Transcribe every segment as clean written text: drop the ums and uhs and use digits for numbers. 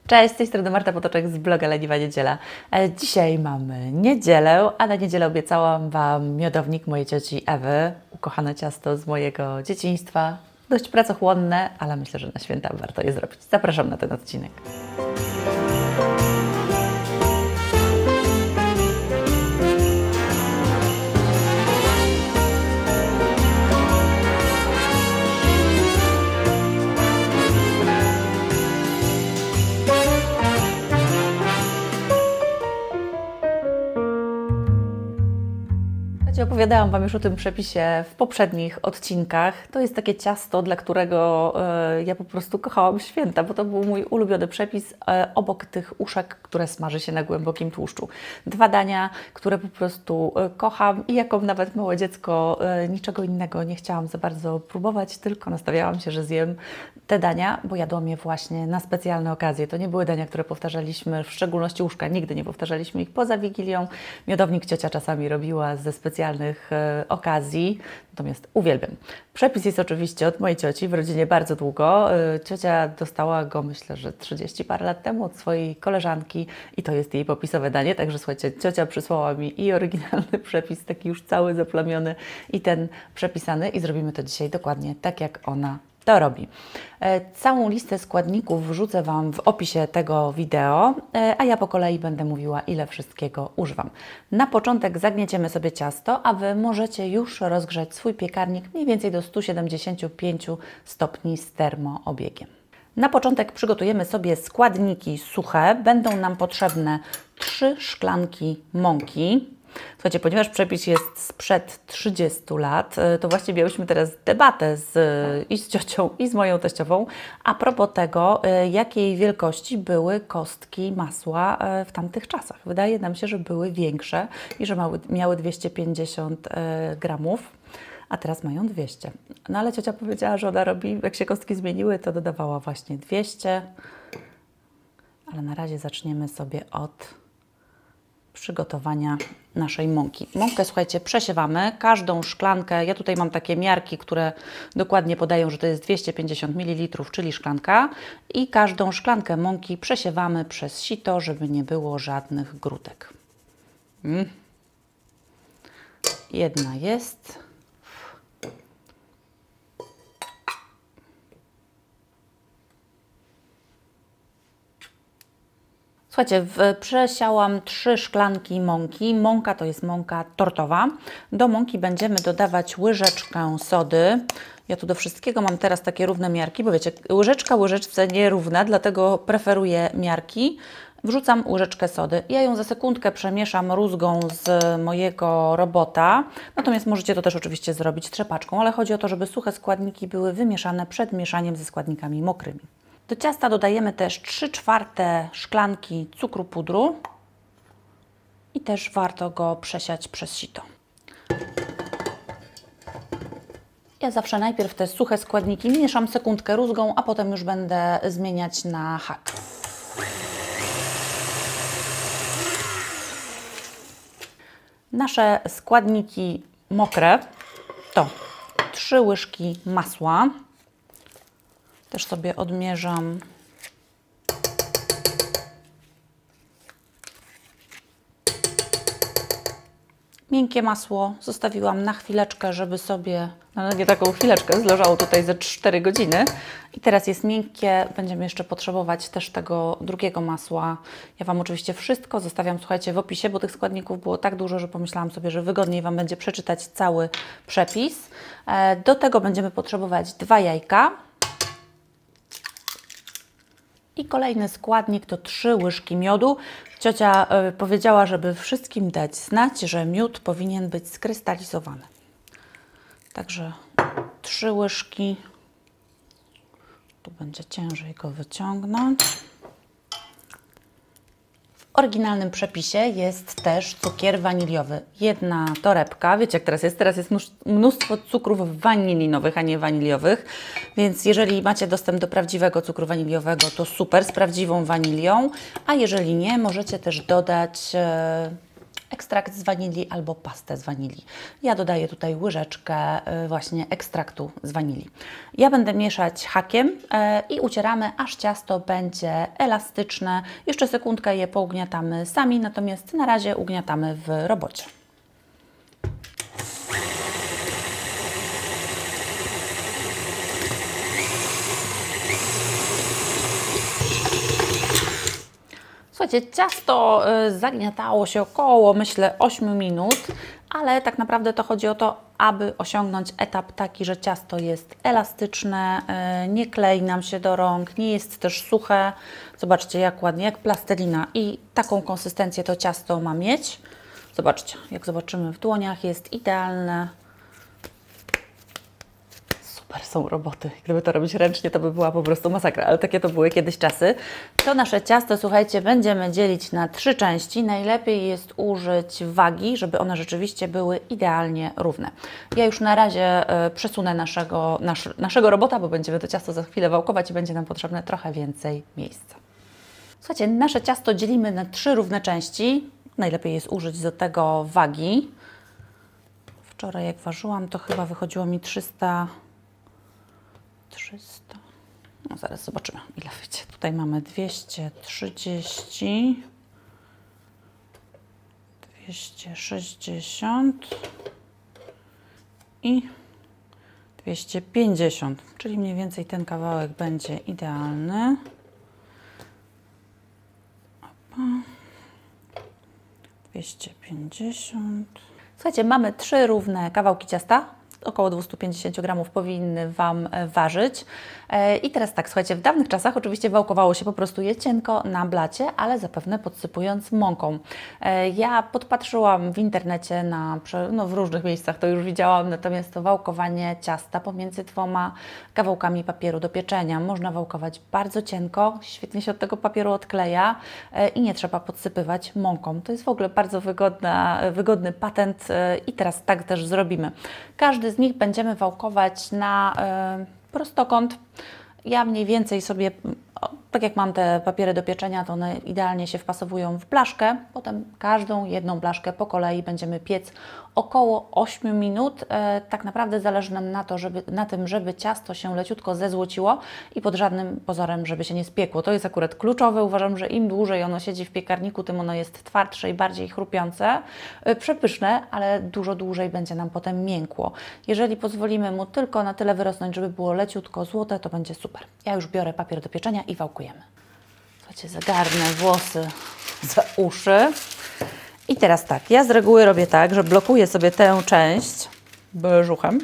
Cześć, z tej strony Marta Potoczek z bloga Leniwa Niedziela. Dzisiaj mamy niedzielę, a na niedzielę obiecałam Wam miodownik mojej cioci Ewy, ukochane ciasto z mojego dzieciństwa. Dość pracochłonne, ale myślę, że na święta warto je zrobić. Zapraszam na ten odcinek. Opowiadałam Wam już o tym przepisie w poprzednich odcinkach. To jest takie ciasto, dla którego ja po prostu kochałam święta, bo to był mój ulubiony przepis obok tych uszek, które smaży się na głębokim tłuszczu. Dwa dania, które po prostu kocham i jako nawet małe dziecko niczego innego nie chciałam za bardzo próbować, tylko nastawiałam się, że zjem te dania, bo jadłam je właśnie na specjalne okazje. To nie były dania, które powtarzaliśmy, w szczególności uszka, nigdy nie powtarzaliśmy ich poza Wigilią. Miodownik ciocia czasami robiła ze specjalnych okazji, natomiast uwielbiam. Przepis jest oczywiście od mojej cioci, w rodzinie bardzo długo. Ciocia dostała go, myślę, że 30 parę lat temu od swojej koleżanki i to jest jej popisowe danie, także słuchajcie, ciocia przysłała mi i oryginalny przepis, taki już cały zaplamiony i ten przepisany i zrobimy to dzisiaj dokładnie tak, jak ona to robi. Całą listę składników wrzucę Wam w opisie tego wideo, a ja po kolei będę mówiła, ile wszystkiego używam. Na początek zagnieciemy sobie ciasto, a Wy możecie już rozgrzać swój piekarnik mniej więcej do 175 stopni z termoobiegiem. Na początek przygotujemy sobie składniki suche. Będą nam potrzebne 3 szklanki mąki. Słuchajcie, ponieważ przepis jest sprzed 30 lat, to właśnie miałyśmy teraz debatę i z ciocią, i z moją teściową a propos tego, jakiej wielkości były kostki masła w tamtych czasach. Wydaje nam się, że były większe i że miały 250 gramów, a teraz mają 200. No ale ciocia powiedziała, że ona robi, jak się kostki zmieniły, to dodawała właśnie 200, ale na razie zaczniemy sobie od przygotowania naszej mąki. Mąkę, słuchajcie, przesiewamy. Każdą szklankę, ja tutaj mam takie miarki, które dokładnie podają, że to jest 250 ml, czyli szklanka. I każdą szklankę mąki przesiewamy przez sito, żeby nie było żadnych grudek. Jedna jest. Słuchajcie, przesiałam 3 szklanki mąki. Mąka to jest mąka tortowa. Do mąki będziemy dodawać łyżeczkę sody. Ja tu do wszystkiego mam teraz takie równe miarki, bo wiecie, łyżeczka łyżeczce nierówna, dlatego preferuję miarki. Wrzucam łyżeczkę sody. Ja ją za sekundkę przemieszam rózgą z mojego robota. Natomiast możecie to też oczywiście zrobić trzepaczką, ale chodzi o to, żeby suche składniki były wymieszane przed mieszaniem ze składnikami mokrymi. Do ciasta dodajemy też 3/4 szklanki cukru pudru i też warto go przesiać przez sito. Ja zawsze najpierw te suche składniki mieszam sekundkę rózgą, a potem już będę zmieniać na hak. Nasze składniki mokre to 3 łyżki masła. Też sobie odmierzam . Miękkie masło zostawiłam na chwileczkę, żeby sobie, no nie taką chwileczkę, zleżało tutaj ze 4 godziny. I teraz jest miękkie, będziemy jeszcze potrzebować też tego drugiego masła. Ja Wam oczywiście wszystko zostawiam, słuchajcie, w opisie, bo tych składników było tak dużo, że pomyślałam sobie, że wygodniej Wam będzie przeczytać cały przepis. Do tego będziemy potrzebować 2 jajka. I kolejny składnik to 3 łyżki miodu. Ciocia powiedziała, żeby wszystkim dać znać, że miód powinien być skrystalizowany. Także 3 łyżki. Tu będzie ciężej go wyciągnąć. W oryginalnym przepisie jest też cukier waniliowy. 1 torebka. Wiecie, jak teraz jest mnóstwo cukrów wanilinowych, a nie waniliowych. Więc jeżeli macie dostęp do prawdziwego cukru waniliowego, to super, z prawdziwą wanilią. A jeżeli nie, możecie też dodać ekstrakt z wanilii albo pastę z wanilii. Ja dodaję tutaj łyżeczkę właśnie ekstraktu z wanilii. Ja będę mieszać hakiem i ucieramy, aż ciasto będzie elastyczne. Jeszcze sekundkę je pougniatamy sami, natomiast na razie ugniatamy w robocie. Słuchajcie, ciasto zagniatało się około, myślę, 8 minut, ale tak naprawdę to chodzi o to, aby osiągnąć etap taki, że ciasto jest elastyczne, nie klei nam się do rąk, nie jest też suche. Zobaczcie, jak ładnie, jak plastelina, i taką konsystencję to ciasto ma mieć. Zobaczcie, jak zobaczymy w dłoniach, jest idealne. Super są roboty. Gdyby to robić ręcznie, to by była po prostu masakra, ale takie to były kiedyś czasy. To nasze ciasto, słuchajcie, będziemy dzielić na 3 części. Najlepiej jest użyć wagi, żeby one rzeczywiście były idealnie równe. Ja już na razie przesunę naszego robota, bo będziemy to ciasto za chwilę wałkować i będzie nam potrzebne trochę więcej miejsca. Słuchajcie, nasze ciasto dzielimy na 3 równe części. Najlepiej jest użyć do tego wagi. Wczoraj jak ważyłam, to chyba wychodziło mi 300. No zaraz zobaczymy, ile wyjdzie. Tutaj mamy 230, 260 i 250, czyli mniej więcej ten kawałek będzie idealny. Opa. 250. Słuchajcie, mamy 3 równe kawałki ciasta. Około 250 gramów powinny Wam ważyć. I teraz tak, słuchajcie, w dawnych czasach oczywiście wałkowało się po prostu je cienko na blacie, ale zapewne podsypując mąką. Ja podpatrzyłam w internecie, w różnych miejscach to już widziałam, natomiast to wałkowanie ciasta pomiędzy 2 kawałkami papieru do pieczenia. Można wałkować bardzo cienko, świetnie się od tego papieru odkleja i nie trzeba podsypywać mąką. To jest w ogóle bardzo wygodny patent i teraz tak też zrobimy. Każdy z nich będziemy wałkować na prostokąt. Ja mniej więcej sobie, tak jak mam te papiery do pieczenia, to one idealnie się wpasowują w blaszkę. Potem każdą jedną blaszkę po kolei będziemy piec około 8 minut. Tak naprawdę zależy nam na tym, żeby ciasto się leciutko zezłociło i pod żadnym pozorem, żeby się nie spiekło. To jest akurat kluczowe. Uważam, że im dłużej ono siedzi w piekarniku, tym ono jest twardsze i bardziej chrupiące. Przepyszne, ale dużo dłużej będzie nam potem miękło. Jeżeli pozwolimy mu tylko na tyle wyrosnąć, żeby było leciutko złote, to będzie super. Ja już biorę papier do pieczenia i wałkujemy. Słuchajcie, zagarnę włosy za uszy. I teraz tak, ja z reguły robię tak, że blokuję sobie tę część brzuchem,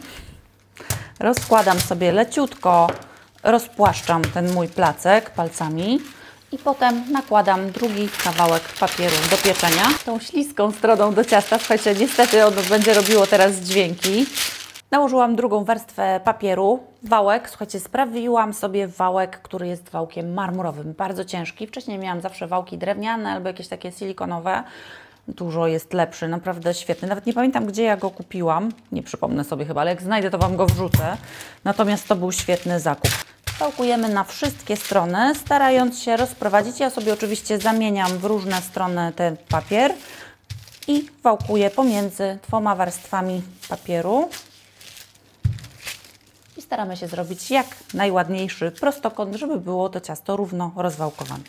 rozkładam sobie leciutko, rozpłaszczam ten mój placek palcami i potem nakładam drugi kawałek papieru do pieczenia. Tą śliską stroną do ciasta, słuchajcie, niestety ono będzie robiło teraz dźwięki. Nałożyłam drugą warstwę papieru, wałek. Słuchajcie, sprawiłam sobie wałek, który jest wałkiem marmurowym, bardzo ciężki. Wcześniej miałam zawsze wałki drewniane albo jakieś takie silikonowe. Dużo jest lepszy, naprawdę świetny. Nawet nie pamiętam, gdzie ja go kupiłam. Nie przypomnę sobie chyba, ale jak znajdę, to Wam go wrzucę. Natomiast to był świetny zakup. Wałkujemy na wszystkie strony, starając się rozprowadzić. Ja sobie oczywiście zamieniam w różne strony ten papier i wałkuję pomiędzy 2 warstwami papieru. I staramy się zrobić jak najładniejszy prostokąt, żeby było to ciasto równo rozwałkowane.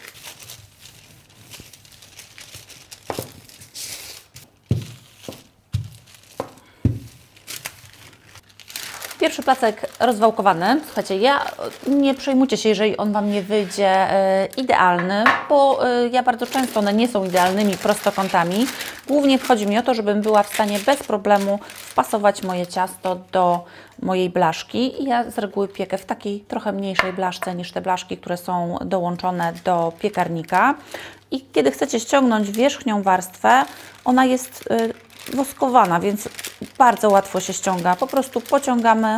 Pierwszy placek rozwałkowany. Słuchajcie, nie przejmujcie się, jeżeli on Wam nie wyjdzie idealny, bo ja bardzo często one nie są idealnymi prostokątami. Głównie chodzi mi o to, żebym była w stanie bez problemu wpasować moje ciasto do mojej blaszki. I ja z reguły piekę w takiej trochę mniejszej blaszce niż te blaszki, które są dołączone do piekarnika. I kiedy chcecie ściągnąć wierzchnią warstwę, ona jest woskowana, więc bardzo łatwo się ściąga. Po prostu pociągamy,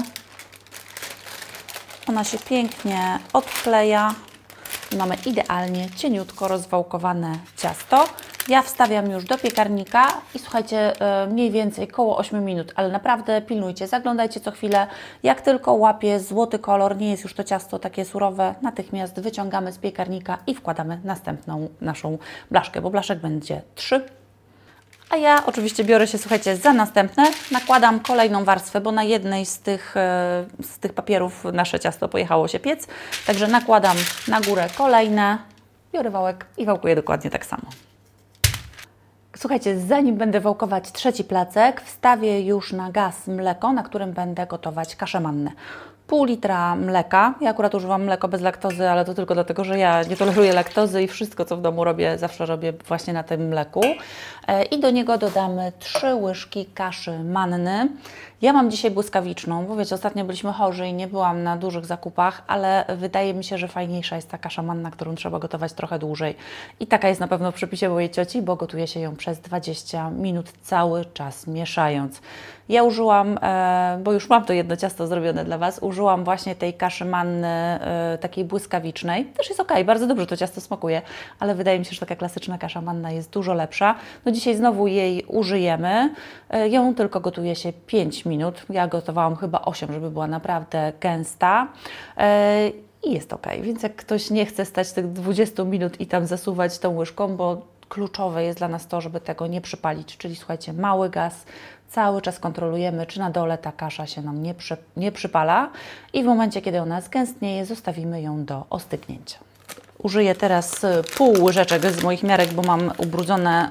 ona się pięknie odkleja i mamy idealnie cieniutko rozwałkowane ciasto. Ja wstawiam już do piekarnika i słuchajcie, mniej więcej koło 8 minut, ale naprawdę pilnujcie, zaglądajcie co chwilę. Jak tylko łapie złoty kolor, nie jest już to ciasto takie surowe, natychmiast wyciągamy z piekarnika i wkładamy następną naszą blaszkę, bo blaszek będzie 3. A ja oczywiście biorę się, słuchajcie, za następne. Nakładam kolejną warstwę, bo na jednej z tych papierów nasze ciasto pojechało się piec. Także nakładam na górę kolejne, biorę wałek i wałkuję dokładnie tak samo. Słuchajcie, zanim będę wałkować trzeci placek, wstawię już na gaz mleko, na którym będę gotować kaszę mannę. Pół litra mleka. Ja akurat używam mleko bez laktozy, ale to tylko dlatego, że ja nie toleruję laktozy i wszystko, co w domu robię, zawsze robię właśnie na tym mleku. I do niego dodamy 3 łyżki kaszy manny. Ja mam dzisiaj błyskawiczną, bo wiecie, ostatnio byliśmy chorzy i nie byłam na dużych zakupach, ale wydaje mi się, że fajniejsza jest ta kasza manna, którą trzeba gotować trochę dłużej. I taka jest na pewno w przepisie mojej cioci, bo gotuje się ją przez 20 minut cały czas mieszając. Ja użyłam, bo już mam to jedno ciasto zrobione dla Was, użyłam właśnie tej kaszy manny takiej błyskawicznej. Też jest ok, bardzo dobrze to ciasto smakuje, ale wydaje mi się, że taka klasyczna kasza manna jest dużo lepsza. No dzisiaj znowu jej użyjemy. Ją tylko gotuje się 5 minut. Ja gotowałam chyba 8, żeby była naprawdę gęsta. I jest ok, więc jak ktoś nie chce stać tych 20 minut i tam zasuwać tą łyżką, bo kluczowe jest dla nas to, żeby tego nie przypalić, czyli słuchajcie, mały gaz, cały czas kontrolujemy, czy na dole ta kasza się nam nie przypala i w momencie, kiedy ona zgęstnieje, zostawimy ją do ostygnięcia. Użyję teraz pół łyżeczek z moich miarek, bo mam ubrudzone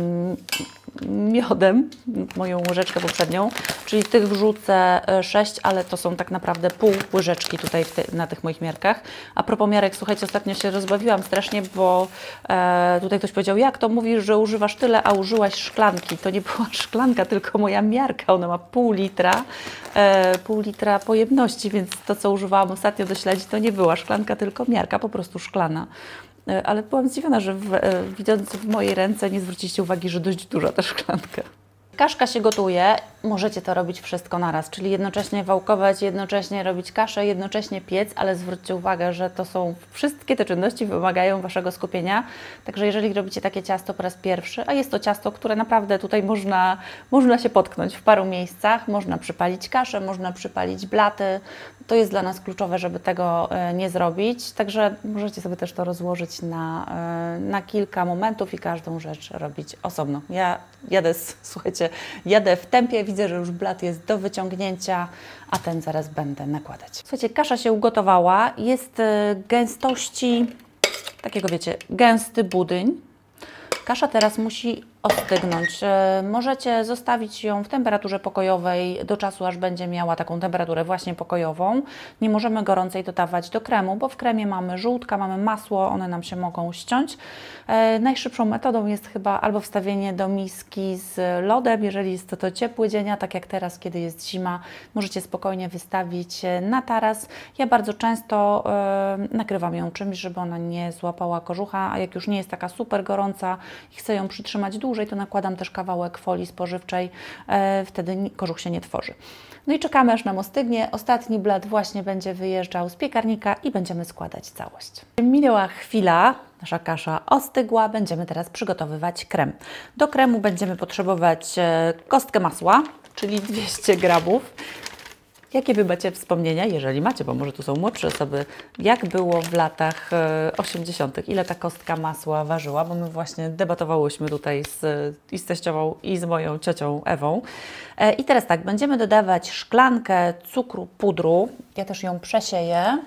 miodem, moją łyżeczkę poprzednią, czyli tych wrzucę 6, ale to są tak naprawdę pół łyżeczki tutaj na tych moich miarkach. A propos miarek, słuchajcie, ostatnio się rozbawiłam strasznie, bo tutaj ktoś powiedział, jak to mówisz, że używasz tyle, a użyłaś szklanki. To nie była szklanka, tylko moja miarka, ona ma pół litra pojemności, więc to, co używałam ostatnio do śledzi, to nie była szklanka, tylko miarka, po prostu szklana. Ale byłam zdziwiona, że widząc w mojej ręce nie zwróciliście uwagi, że dość duża ta szklanka. Kaszka się gotuje, możecie to robić wszystko naraz, czyli jednocześnie wałkować, jednocześnie robić kaszę, jednocześnie piec, ale zwróćcie uwagę, że to są wszystkie te czynności wymagają Waszego skupienia, także jeżeli robicie takie ciasto po raz pierwszy, a jest to ciasto, które naprawdę tutaj można się potknąć w paru miejscach, można przypalić kaszę, można przypalić blaty, to jest dla nas kluczowe, żeby tego nie zrobić, także możecie sobie też to rozłożyć na kilka momentów i każdą rzecz robić osobno. Ja słuchajcie, jadę w tempie, widzę, że już blat jest do wyciągnięcia, a ten zaraz będę nakładać. Słuchajcie, kasza się ugotowała, jest gęstości, takiego wiecie, gęsty budyń. Kasza teraz musi ostygnąć. Możecie zostawić ją w temperaturze pokojowej do czasu, aż będzie miała taką temperaturę właśnie pokojową. Nie możemy gorącej dodawać do kremu, bo w kremie mamy żółtka, mamy masło, one nam się mogą ściąć. Najszybszą metodą jest chyba albo wstawienie do miski z lodem, jeżeli jest to ciepły dzień, a tak jak teraz, kiedy jest zima, możecie spokojnie wystawić na taras. Ja bardzo często nakrywam ją czymś, żeby ona nie złapała kożucha, a jak już nie jest taka super gorąca i chcę ją przytrzymać dłużej, to nakładam też kawałek folii spożywczej, wtedy kożuch się nie tworzy. No i czekamy, aż nam ostygnie. Ostatni blat właśnie będzie wyjeżdżał z piekarnika i będziemy składać całość. Minęła chwila, nasza kasza ostygła, będziemy teraz przygotowywać krem. Do kremu będziemy potrzebować kostkę masła, czyli 200 gramów. Jakie Wy macie wspomnienia, jeżeli macie, bo może tu są młodsze osoby, jak było w latach 80., ile ta kostka masła ważyła, bo my właśnie debatowałyśmy tutaj z teściową i z moją ciocią Ewą. I teraz tak, będziemy dodawać szklankę cukru pudru, ja też ją przesieję,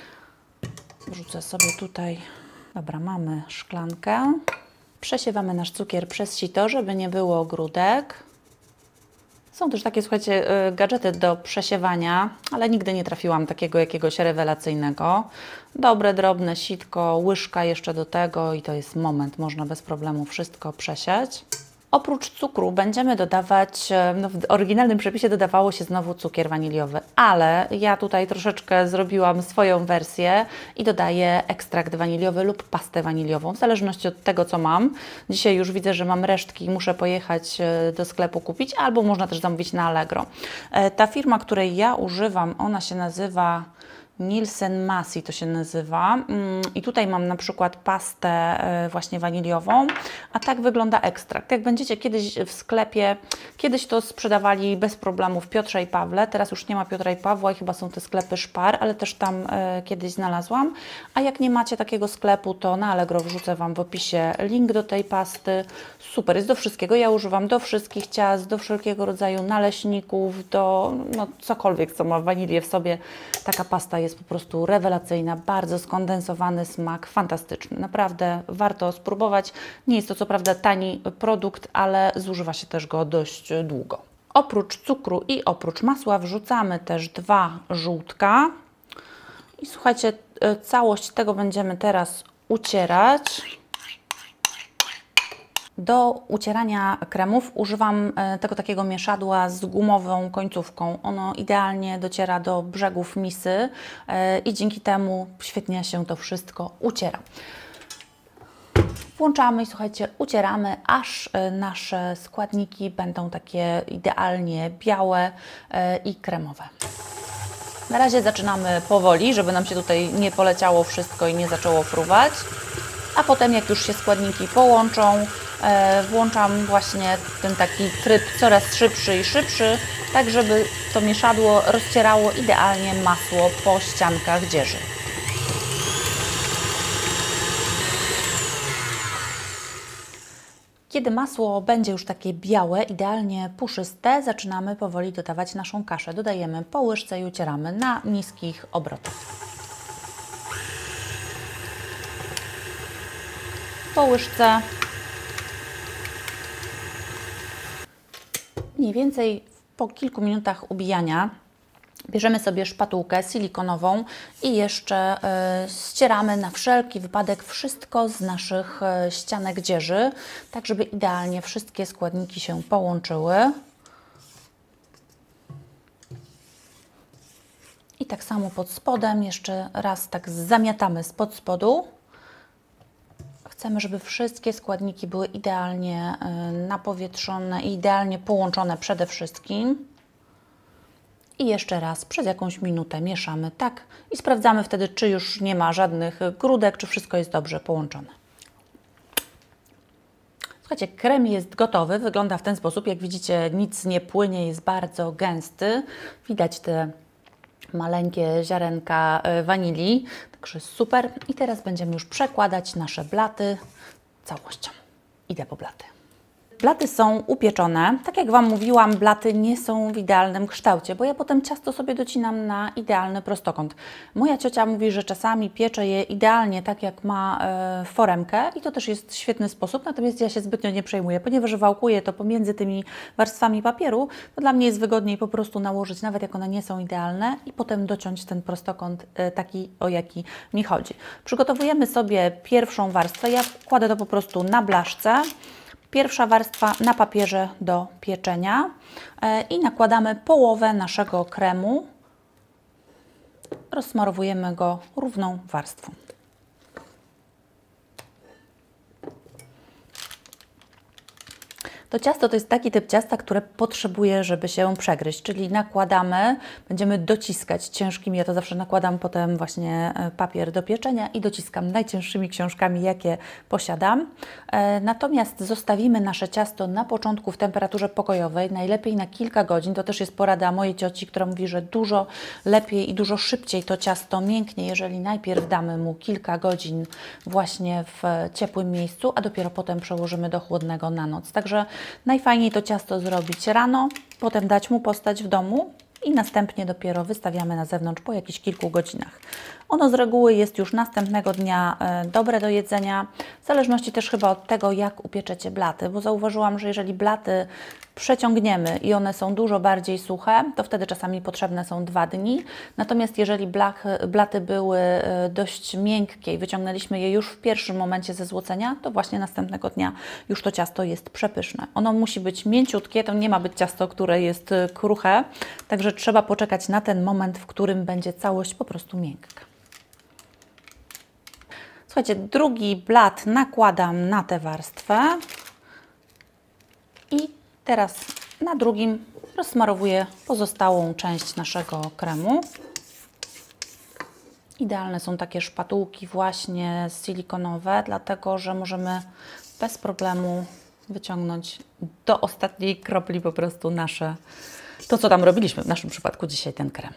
wrzucę sobie tutaj, dobra, mamy szklankę, przesiewamy nasz cukier przez sito, żeby nie było grudek. Są też takie, słuchajcie, gadżety do przesiewania, ale nigdy nie trafiłam takiego jakiegoś rewelacyjnego. Dobre, drobne sitko, łyżka jeszcze do tego i to jest moment, można bez problemu wszystko przesiać. Oprócz cukru będziemy dodawać, no w oryginalnym przepisie dodawało się znowu cukier waniliowy, ale ja tutaj troszeczkę zrobiłam swoją wersję i dodaję ekstrakt waniliowy lub pastę waniliową, w zależności od tego, co mam. Dzisiaj już widzę, że mam resztki i muszę pojechać do sklepu kupić, albo można też zamówić na Allegro. Ta firma, której ja używam, ona się nazywa Nielsen Masi to się nazywa. I tutaj mam na przykład pastę właśnie waniliową, a tak wygląda ekstrakt. Jak będziecie kiedyś w sklepie, kiedyś to sprzedawali bez problemu w Piotrze i Pawle, teraz już nie ma Piotra i Pawła i chyba są te sklepy Szpar, ale też tam kiedyś znalazłam. A jak nie macie takiego sklepu, to na Allegro wrzucę Wam w opisie link do tej pasty. Super, jest do wszystkiego. Ja używam do wszystkich ciast, do wszelkiego rodzaju naleśników, do no, cokolwiek, co ma wanilię w sobie. Taka pasta jest po prostu rewelacyjna, bardzo skondensowany smak, fantastyczny. Naprawdę warto spróbować. Nie jest to co prawda tani produkt, ale zużywa się też go dość długo. Oprócz cukru i oprócz masła wrzucamy też 2 żółtka. I słuchajcie, całość tego będziemy teraz ucierać. Do ucierania kremów używam tego takiego mieszadła z gumową końcówką. Ono idealnie dociera do brzegów misy i dzięki temu świetnie się to wszystko uciera. Włączamy i słuchajcie, ucieramy, aż nasze składniki będą takie idealnie białe i kremowe. Na razie zaczynamy powoli, żeby nam się tutaj nie poleciało wszystko i nie zaczęło fruwać. A potem jak już się składniki połączą, włączam właśnie ten taki tryb coraz szybszy i szybszy, tak żeby to mieszadło rozcierało idealnie masło po ściankach dzieży. Kiedy masło będzie już takie białe, idealnie puszyste, zaczynamy powoli dodawać naszą kaszę. Dodajemy po łyżce i ucieramy na niskich obrotach. Po łyżce. Mniej więcej po kilku minutach ubijania bierzemy sobie szpatułkę silikonową i jeszcze ścieramy na wszelki wypadek wszystko z naszych ścianek dzieży, tak żeby idealnie wszystkie składniki się połączyły. I tak samo pod spodem, jeszcze raz tak zamiatamy spod spodu. Chcemy, żeby wszystkie składniki były idealnie napowietrzone i idealnie połączone przede wszystkim. I jeszcze raz przez jakąś minutę mieszamy tak i sprawdzamy wtedy, czy już nie ma żadnych grudek, czy wszystko jest dobrze połączone. Słuchajcie, krem jest gotowy, wygląda w ten sposób. Jak widzicie, nic nie płynie, jest bardzo gęsty. Widać te maleńkie ziarenka wanilii, także super. I teraz będziemy już przekładać nasze blaty całością. Idę po blaty. Blaty są upieczone. Tak jak Wam mówiłam, blaty nie są w idealnym kształcie, bo ja potem ciasto sobie docinam na idealny prostokąt. Moja ciocia mówi, że czasami piecze je idealnie tak jak ma foremkę i to też jest świetny sposób, natomiast ja się zbytnio nie przejmuję, ponieważ wałkuję to pomiędzy tymi warstwami papieru, to dla mnie jest wygodniej po prostu nałożyć, nawet jak one nie są idealne i potem dociąć ten prostokąt taki, o jaki mi chodzi. Przygotowujemy sobie pierwszą warstwę, ja kładę to po prostu na blaszce. Pierwsza warstwa na papierze do pieczenia i nakładamy połowę naszego kremu. Rozsmarowujemy go równą warstwą. To ciasto to jest taki typ ciasta, które potrzebuje, żeby się przegryźć, czyli nakładamy, będziemy dociskać ciężkimi, ja to zawsze nakładam potem właśnie papier do pieczenia i dociskam najcięższymi książkami, jakie posiadam. Natomiast zostawimy nasze ciasto na początku w temperaturze pokojowej, najlepiej na kilka godzin. To też jest porada mojej cioci, która mówi, że dużo lepiej i dużo szybciej to ciasto mięknie, jeżeli najpierw damy mu kilka godzin właśnie w ciepłym miejscu, a dopiero potem przełożymy do chłodnego na noc. Także najfajniej to ciasto zrobić rano, potem dać mu postać w domu i następnie dopiero wystawiamy na zewnątrz po jakichś kilku godzinach. Ono z reguły jest już następnego dnia dobre do jedzenia, w zależności też chyba od tego, jak upieczecie blaty, bo zauważyłam, że jeżeli blaty przeciągniemy i one są dużo bardziej suche, to wtedy czasami potrzebne są 2 dni. Natomiast jeżeli blaty były dość miękkie i wyciągnęliśmy je już w pierwszym momencie ze złocenia, to właśnie następnego dnia już to ciasto jest przepyszne. Ono musi być mięciutkie, to nie ma być ciasto, które jest kruche, także trzeba poczekać na ten moment, w którym będzie całość po prostu miękka. Słuchajcie, drugi blat nakładam na tę warstwę i teraz na drugim rozsmarowuję pozostałą część naszego kremu. Idealne są takie szpatułki właśnie silikonowe, dlatego że możemy bez problemu wyciągnąć do ostatniej kropli po prostu to, co tam robiliśmy, w naszym przypadku dzisiaj ten krem.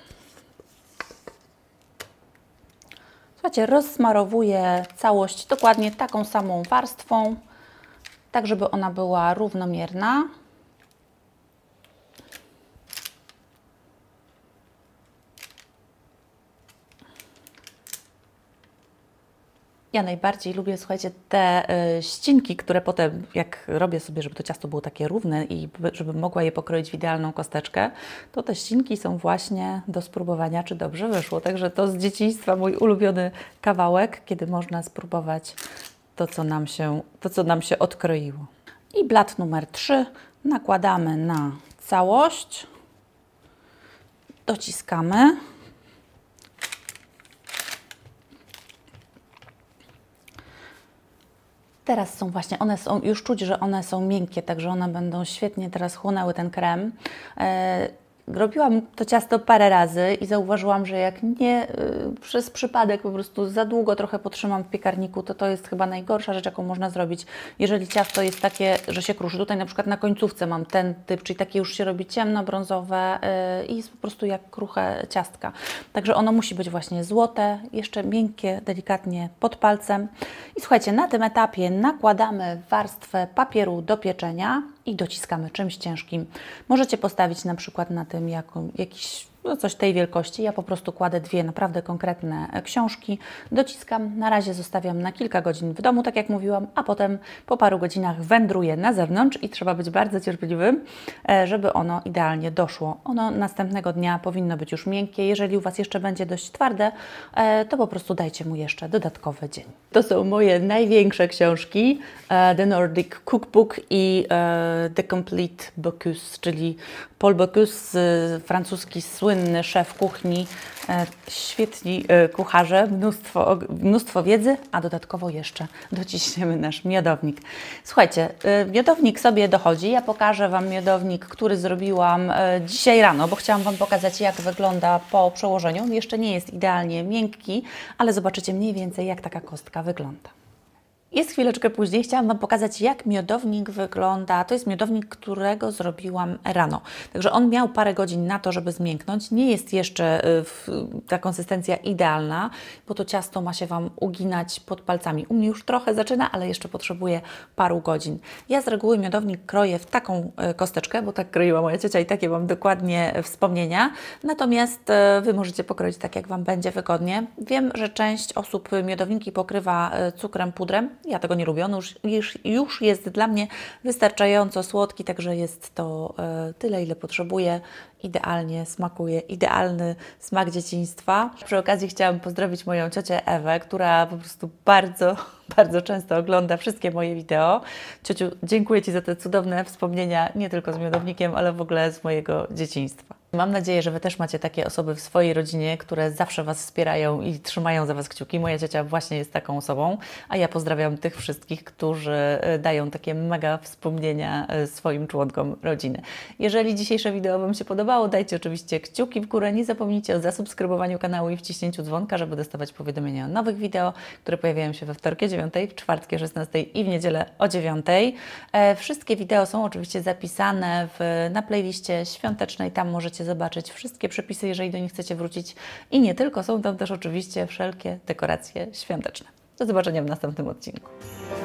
Słuchajcie, rozsmarowuję całość dokładnie taką samą warstwą, tak żeby ona była równomierna. Ja najbardziej lubię, słuchajcie, te ścinki, które potem, jak robię sobie, żeby to ciasto było takie równe i żebym mogła je pokroić w idealną kosteczkę, to te ścinki są właśnie do spróbowania, czy dobrze wyszło. Także to z dzieciństwa mój ulubiony kawałek, kiedy można spróbować to, co nam się odkroiło. I blat numer 3 nakładamy na całość, dociskamy. Teraz są właśnie, już czuć, że one są miękkie, także one będą świetnie teraz chłonęły ten krem. Robiłam to ciasto parę razy i zauważyłam, że jak nie przez przypadek po prostu za długo trochę potrzymam w piekarniku, to jest chyba najgorsza rzecz, jaką można zrobić, jeżeli ciasto jest takie, że się kruszy. Tutaj na przykład na końcówce mam ten typ, czyli takie już się robi ciemno-brązowe i jest po prostu jak kruche ciastka. Także ono musi być właśnie złote, jeszcze miękkie, delikatnie pod palcem. I słuchajcie, na tym etapie nakładamy warstwę papieru do pieczenia i dociskamy czymś ciężkim. Możecie postawić na przykład na tym jakiś coś tej wielkości. Ja po prostu kładę dwie naprawdę konkretne książki, dociskam, na razie zostawiam na kilka godzin w domu, tak jak mówiłam, a potem po paru godzinach wędruje na zewnątrz i trzeba być bardzo cierpliwym, żeby ono idealnie doszło. Ono następnego dnia powinno być już miękkie. Jeżeli u Was jeszcze będzie dość twarde, to po prostu dajcie mu jeszcze dodatkowy dzień. To są moje największe książki, The Nordic Cookbook i The Complete Bocuse, czyli Paul Bocuse, francuski słynny szef kuchni, świetni kucharze, mnóstwo wiedzy, a dodatkowo jeszcze dociśniemy nasz miodownik. Słuchajcie, miodownik sobie dochodzi. Ja pokażę Wam miodownik, który zrobiłam dzisiaj rano, bo chciałam Wam pokazać, jak wygląda po przełożeniu. On jeszcze nie jest idealnie miękki, ale zobaczycie mniej więcej, jak taka kostka wygląda. Jest chwileczkę później, chciałam Wam pokazać, jak miodownik wygląda. To jest miodownik, którego zrobiłam rano. Także on miał parę godzin na to, żeby zmięknąć. Nie jest jeszcze ta konsystencja idealna, bo to ciasto ma się Wam uginać pod palcami. U mnie już trochę zaczyna, ale jeszcze potrzebuje paru godzin. Ja z reguły miodownik kroję w taką kosteczkę, bo tak kroiła moja ciocia i takie mam dokładnie wspomnienia. Natomiast Wy możecie pokroić tak, jak Wam będzie wygodnie. Wiem, że część osób miodowniki pokrywa cukrem, pudrem. Ja tego nie lubię, on już jest dla mnie wystarczająco słodki, także jest to tyle, ile potrzebuję. Idealnie smakuje, idealny smak dzieciństwa. Przy okazji chciałam pozdrowić moją ciocię Ewę, która po prostu bardzo, bardzo często ogląda wszystkie moje wideo. Ciociu, dziękuję Ci za te cudowne wspomnienia, nie tylko z miodownikiem, ale w ogóle z mojego dzieciństwa. Mam nadzieję, że Wy też macie takie osoby w swojej rodzinie, które zawsze Was wspierają i trzymają za Was kciuki. Moja ciocia właśnie jest taką osobą, a ja pozdrawiam tych wszystkich, którzy dają takie mega wspomnienia swoim członkom rodziny. Jeżeli dzisiejsze wideo Wam się podobało, dajcie oczywiście kciuki w górę. Nie zapomnijcie o zasubskrybowaniu kanału i wciśnięciu dzwonka, żeby dostawać powiadomienia o nowych wideo, które pojawiają się we wtorki o 9, w czwartki o 16 i w niedzielę o 9. Wszystkie wideo są oczywiście zapisane na playliście świątecznej. Tam możecie zobaczyć wszystkie przepisy, jeżeli do nich chcecie wrócić. I nie tylko, są tam też oczywiście wszelkie dekoracje świąteczne. Do zobaczenia w następnym odcinku.